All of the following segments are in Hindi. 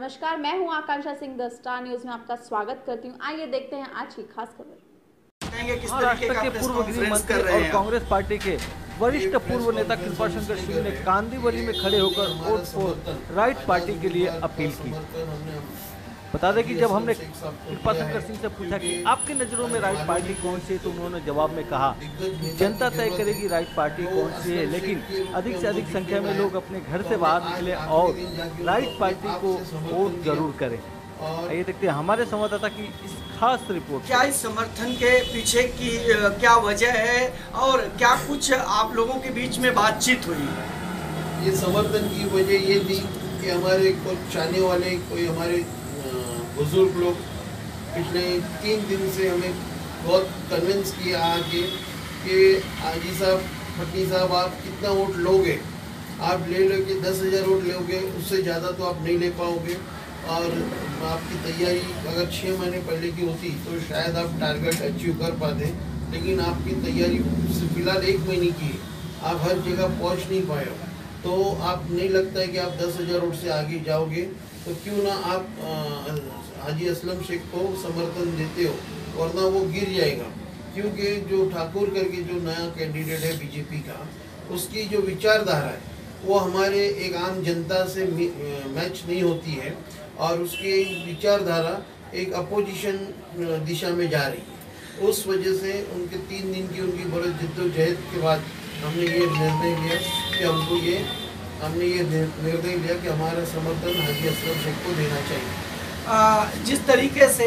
नमस्कार, मैं हूं Akanksha Singh, the Star News में आपका स्वागत करती हूं। आइए देखते हैं आज की खास खबर। महाराष्ट्र के पूर्व गृह मंत्री और कांग्रेस पार्टी के वरिष्ठ पूर्व नेता कृपाशंकर सिंह ने कांदिवली में खड़े होकर वोट फॉर राइट पार्टी के लिए अपील की। बता दें कि जब हमने कृपाशंकर सिंह से पूछा कि आपकी नज़रों में राइट पार्टी कौन सी है, तो उन्होंने जवाब में कहा कि जनता तय करेगी राइट पार्टी कौन सी है, लेकिन अधिक से अधिक संख्या में लोग अपने घर से बाहर निकले और राइट पार्टी को वोट जरूर करें। ये देखते हैं हमारे संवाददाता की इस खास रिपोर्ट। क्या इस समर्थन के पीछे की क्या वजह है और क्या कुछ आप लोगों के बीच में बातचीत हुई? ये समर्थन की वजह ये थी कि हमारे कुछ चाहने वाले कोई हमारे बुजुर्ग लोग पिछले 3 दिन से हमें बहुत कन्विंस किया आके कि आजी साहब, पटनी साहब, आप कितना वोट लोगे, आप ले लो कि 10,000 वोट लोगे, उससे ज़्यादा तो आप नहीं ले पाओगे। और आपकी तैयारी अगर 6 महीने पहले की होती तो शायद आप टारगेट अचीव कर पाते, लेकिन आपकी तैयारी फिलहाल 1 महीने की है, आप हर जगह पहुंच नहीं पाए हो, तो आप नहीं लगता है कि आप 10,000 वोट से आगे जाओगे। तो क्यों ना आप हाजी असलम शेख को समर्थन देते हो, वरना वो गिर जाएगा। क्योंकि जो ठाकुर करके जो नया कैंडिडेट है बीजेपी का, उसकी जो विचारधारा है वो हमारे एक आम जनता से मैच नहीं होती है और उसकी विचारधारा एक अपोजिशन दिशा में जा रही है। उस वजह से उनके 3 दिन की उनकी बड़ी जद्दोजहद के बाद हमने ये निर्णय लिया कि निर्णय लिया कि हमारा समर्थन हाजी असलम शेख को देना चाहिए। जिस तरीके से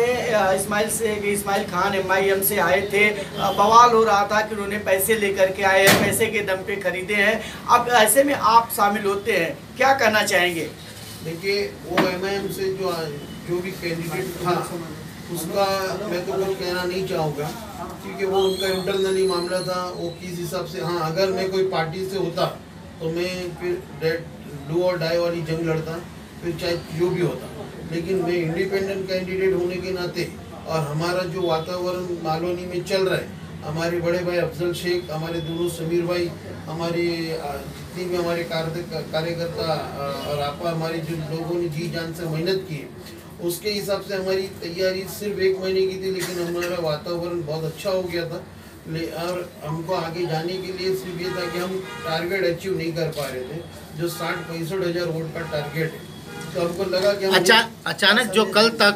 इस्माइल खान MIM से आए थे, बवाल हो रहा था कि उन्होंने पैसे लेकर के आए हैं, पैसे के दम पे खरीदे हैं, अब ऐसे में आप शामिल होते हैं, क्या कहना चाहेंगे? देखिए, वो MIM से जो भी कैंडिडेट था उसका मैं तो कुछ कहना नहीं चाहूँगा, क्योंकि वो उनका इंटरनली मामला था। वो किस हिसाब से, हाँ, अगर मैं कोई पार्टी से होता तो मैं फिर डू और डाई वाली जंग लड़ता, फिर चाहे जो भी होता। लेकिन मैं इंडिपेंडेंट कैंडिडेट होने के नाते और हमारा जो वातावरण मालोनी में चल रहा है, हमारे बड़े भाई अफजल शेख, हमारे दोनों समीर भाई, हमारे जितनी भी हमारे कार्यकर्ता और आपा, हमारे जो लोगों ने जी जान से मेहनत की, उसके हिसाब से हमारी तैयारी सिर्फ 1 महीने की थी, लेकिन हमारा वातावरण बहुत अच्छा हो गया था। और हमको आगे जाने के लिए सिर्फ ये था कि हम टारगेट अचीव नहीं कर पा रहे थे, जो 60-65 हज़ार वोट का टारगेट है। तो हमको लगा कि हम अचानक जो कल तक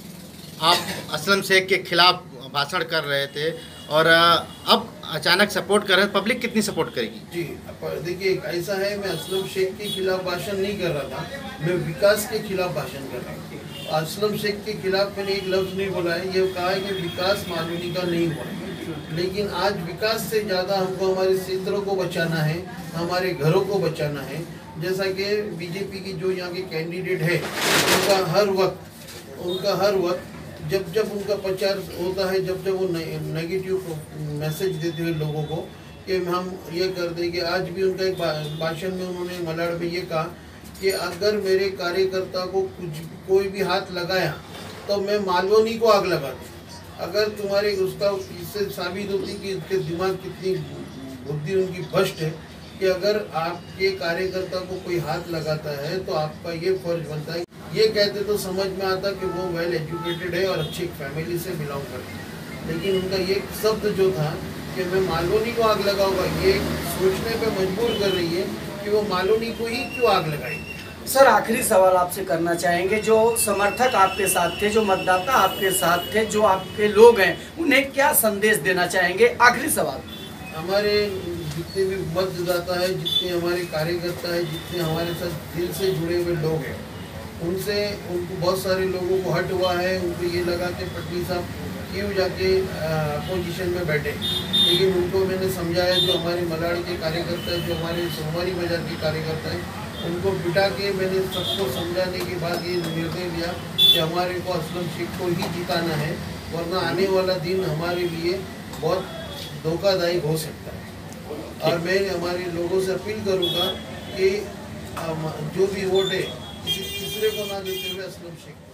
आप असलम शेख के खिलाफ भाषण कर रहे थे और अब अचानक सपोर्ट कर रहे हैं, पब्लिक कितनी सपोर्ट करेगी? जी देखिए, ऐसा है, मैं असलम शेख के खिलाफ भाषण नहीं कर रहा था, मैं विकास के खिलाफ भाषण कर रहा था। असलम शेख के खिलाफ मैंने एक लफ्ज़ नहीं बोला है, ये कहा है कि विकास मालूनी का नहीं हुआ। लेकिन आज विकास से ज़्यादा हमको हमारे क्षेत्रों को बचाना है, हमारे घरों को बचाना है। जैसा कि बीजेपी की जो यहाँ के कैंडिडेट है, उनका हर वक्त जब उनका प्रचार होता है, जब वो नेगेटिव मैसेज देते हुए लोगों को कि हम ये कर देंगे। आज भी उनका एक भाषण में उन्होंने मलाड़ में ये कहा कि अगर मेरे कार्यकर्ता को कोई भी हाथ लगाया तो मैं मालवनी को आग लगा दूँ। अगर तुम्हारे उसका इससे साबित होती कि उसके दिमाग कितनी बुद्धि उनकी भ्रष्ट है कि अगर आपके कार्यकर्ता को कोई हाथ लगाता है तो आपका ये फर्ज बनता है। ये कहते तो समझ में आता कि वो वेल एजुकेटेड है और अच्छी फैमिली से बिलोंग करते हैं, लेकिन उनका ये शब्द जो था कि मैं मालवनी को आग लगाऊंगा, ये सोचने पे मजबूर कर रही है कि वो मालवनी को ही क्यों आग लगाएंगे। सर, आखिरी सवाल आपसे करना चाहेंगे, जो समर्थक आपके साथ थे, जो मतदाता आपके साथ थे, जो आपके लोग हैं, उन्हें क्या संदेश देना चाहेंगे? आखिरी सवाल। हमारे जितने भी मतदाता है, जितने हमारे कार्यकर्ता है, जितने हमारे साथ दिल से जुड़े हुए लोग हैं, उनको बहुत सारे लोगों को हट हुआ है। उनको ये लगा कि पटनी साहब क्यों जाके अपोजिशन में बैठे, लेकिन उनको मैंने समझाया, जो हमारे मलाड़ के कार्यकर्ता है, जो हमारे सोमवारी बाजार के कार्यकर्ता हैं, उनको बिठा के मैंने सबको समझाने के बाद ये निर्णय लिया कि हमारे को असलम शेख को ही जिताना है, वरना आने वाला दिन हमारे लिए बहुत धोखादायी हो सकता है। और मैं हमारे लोगों से अपील करूँगा कि जो भी वोट है किसी तीसरे को ना देते हुए असलम शेख को